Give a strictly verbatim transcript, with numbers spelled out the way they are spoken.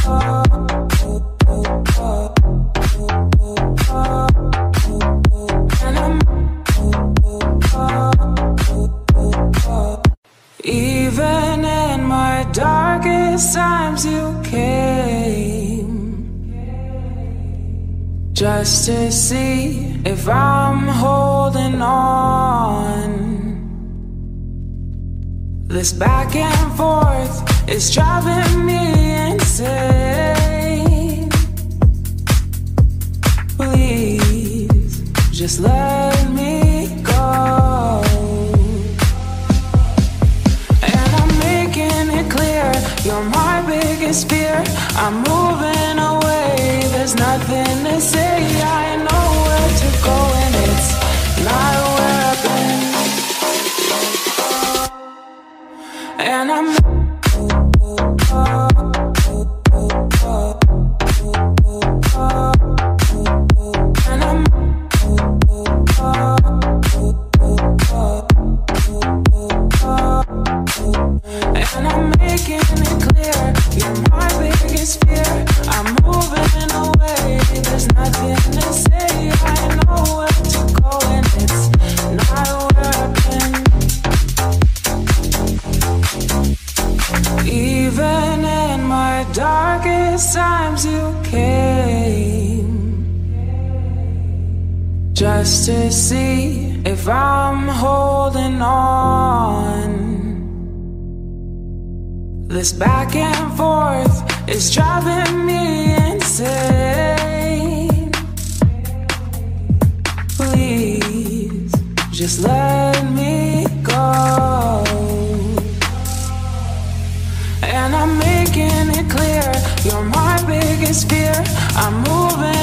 Even in my darkest times you came, just to see if I'm holding on. This back and forth is driving me insane. Please, just let me go. And I'm making it clear, you're my biggest fear. I'm moving away, there's nothing to say. I know where to go and it's not where I've been. And I'm and I'm and I'm making it clear, you're my biggest fear. I'm moving away, there's nothing to say. I know where to go and it's not where I've been. Even in my darkest times you came, just to see if I'm holding on. This back and forth is driving me insane. Please, just let me go. And I'm making it clear, you're my biggest fear. I'm moving